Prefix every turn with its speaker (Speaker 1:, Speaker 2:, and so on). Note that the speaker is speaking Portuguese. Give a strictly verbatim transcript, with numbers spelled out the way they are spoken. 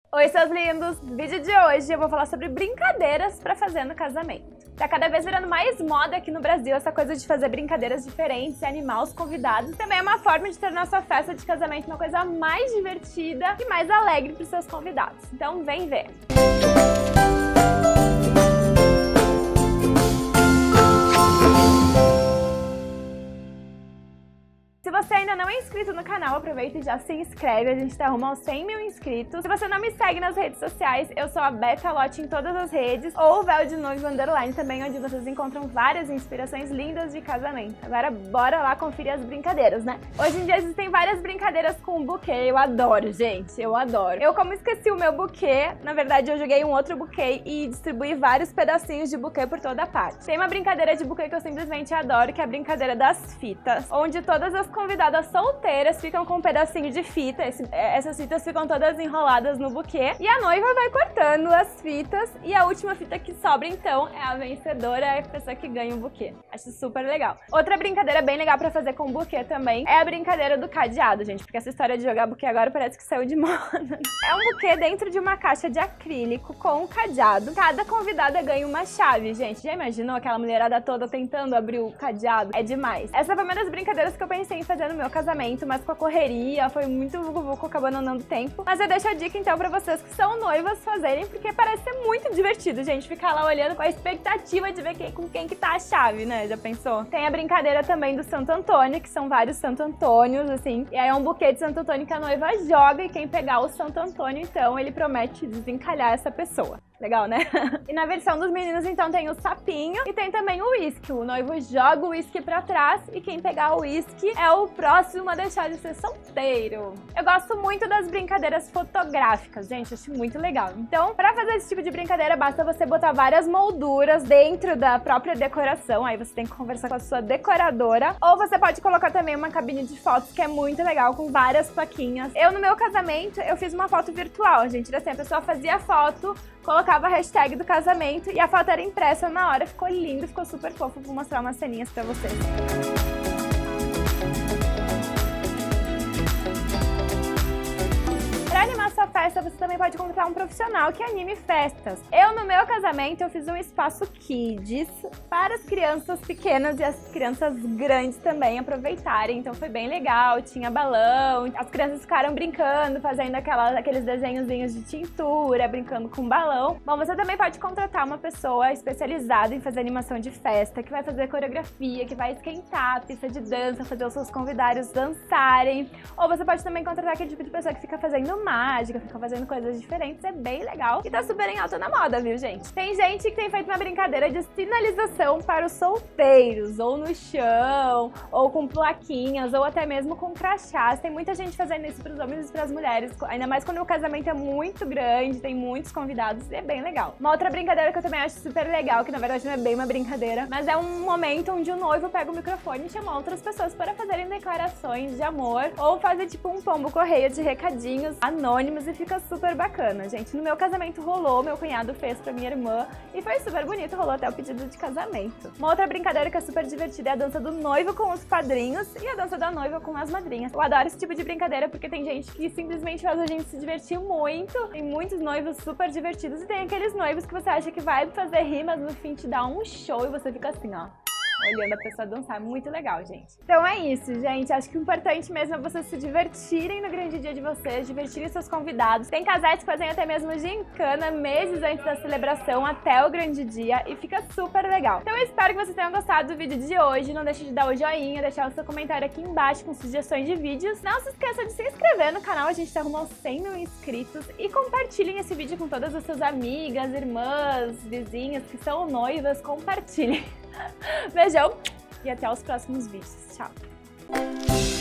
Speaker 1: Oi, seus lindos! No vídeo de hoje eu vou falar sobre brincadeiras pra fazer no casamento. Tá cada vez virando mais moda aqui no Brasil essa coisa de fazer brincadeiras diferentes e animar os convidados. Também é uma forma de tornar nossa festa de casamento uma coisa mais divertida e mais alegre pros seus convidados. Então vem ver! Se você ainda não é inscrito no canal, aproveita e já se inscreve, a gente tá rumo aos cem mil inscritos. Se você não me segue nas redes sociais, eu sou a Beta Lotte em todas as redes, ou Véu de Noivo Underline também, onde vocês encontram várias inspirações lindas de casamento. Agora bora lá conferir as brincadeiras, né? Hoje em dia existem várias brincadeiras com buquê, eu adoro, gente, eu adoro. Eu, como esqueci o meu buquê, na verdade eu joguei um outro buquê e distribuí vários pedacinhos de buquê por toda a parte. Tem uma brincadeira de buquê que eu simplesmente adoro, que é a brincadeira das fitas, onde todas as convidadas solteiras ficam com um pedacinho de fita, esse, essas fitas ficam todas enroladas no buquê e a noiva vai cortando as fitas e a última fita que sobra então é a vencedora, é a pessoa que ganha o buquê. Acho super legal. Outra brincadeira bem legal pra fazer com buquê também é a brincadeira do cadeado, gente, porque essa história de jogar buquê agora parece que saiu de moda. É um buquê dentro de uma caixa de acrílico com um cadeado. Cada convidada ganha uma chave, gente. Já imaginou aquela mulherada toda tentando abrir o cadeado? É demais. Essa foi uma das brincadeiras que eu pensei em fazer no meu casamento, mas com a correria, foi muito vucu-vucu, acabou não dando tempo. Mas eu deixo a dica então pra vocês que são noivas fazerem, porque parece ser muito divertido, gente, ficar lá olhando com a expectativa de ver quem, com quem que tá a chave, né? Já pensou? Tem a brincadeira também do Santo Antônio, que são vários Santo Antônios, assim, e aí é um buquê de Santo Antônio que a noiva joga e quem pegar o Santo Antônio, então, ele promete desencalhar essa pessoa. Legal, né? E na versão dos meninos, então, tem o sapinho e tem também o uísque. O noivo joga o uísque pra trás e quem pegar o uísque é o próximo a deixar de ser solteiro. Eu gosto muito das brincadeiras fotográficas, gente, acho muito legal. Então, pra fazer esse tipo de brincadeira, basta você botar várias molduras dentro da própria decoração, aí você tem que conversar com a sua decoradora, ou você pode colocar também uma cabine de fotos, que é muito legal, com várias plaquinhas. Eu, no meu casamento, eu fiz uma foto virtual, gente, assim, a pessoa fazia a foto, colocava a hashtag do casamento e a foto era impressa na hora, ficou lindo, ficou super fofo. Vou mostrar umas ceninhas pra vocês. Para animar sua festa, você também pode contratar um profissional que anime festas. Eu, no meu casamento, eu fiz um espaço kids para as crianças pequenas e as crianças grandes também aproveitarem. Então foi bem legal, tinha balão, as crianças ficaram brincando, fazendo aquelas, aqueles desenhozinhos de tintura, brincando com balão. Bom, você também pode contratar uma pessoa especializada em fazer animação de festa, que vai fazer coreografia, que vai esquentar a pista de dança, fazer os seus convidados dançarem. Ou você pode também contratar aquele tipo de pessoa que fica fazendo mágica, fica fazendo coisas diferentes, é bem legal e tá super em alta na moda, viu, gente? Tem gente que tem feito uma brincadeira de sinalização para os solteiros, ou no chão, ou com plaquinhas, ou até mesmo com crachás. Tem muita gente fazendo isso pros homens e pras mulheres, ainda mais quando o casamento é muito grande, tem muitos convidados, e é bem legal. Uma outra brincadeira que eu também acho super legal, que na verdade não é bem uma brincadeira, mas é um momento onde o noivo pega o microfone e chama outras pessoas para fazerem declarações de amor, ou fazer tipo um pombo correio de recadinhos anônimos e fica super bacana, gente. No meu casamento rolou, meu cunhado fez pra minha irmã e foi super bonito, rolou até o pedido de casamento. Uma outra brincadeira que é super divertida é a dança do noivo com os padrinhos e a dança da noiva com as madrinhas. Eu adoro esse tipo de brincadeira porque tem gente que simplesmente faz a gente se divertir muito, tem muitos noivos super divertidos e tem aqueles noivos que você acha que vai fazer rir, mas no fim te dá um show e você fica assim, ó, olhando a pessoa dançar. É muito legal, gente. Então é isso, gente. Acho que o importante mesmo é vocês se divertirem no grande dia de vocês, divertirem seus convidados. Tem casais que fazem até mesmo gincana meses antes da celebração, até o grande dia, e fica super legal. Então eu espero que vocês tenham gostado do vídeo de hoje. Não deixe de dar o joinha, deixar o seu comentário aqui embaixo com sugestões de vídeos. Não se esqueça de se inscrever no canal, a gente tá rumo aos cem mil inscritos. E compartilhem esse vídeo com todas as suas amigas, irmãs, vizinhas que são noivas. Compartilhem. Beijão e até os próximos vídeos. Tchau!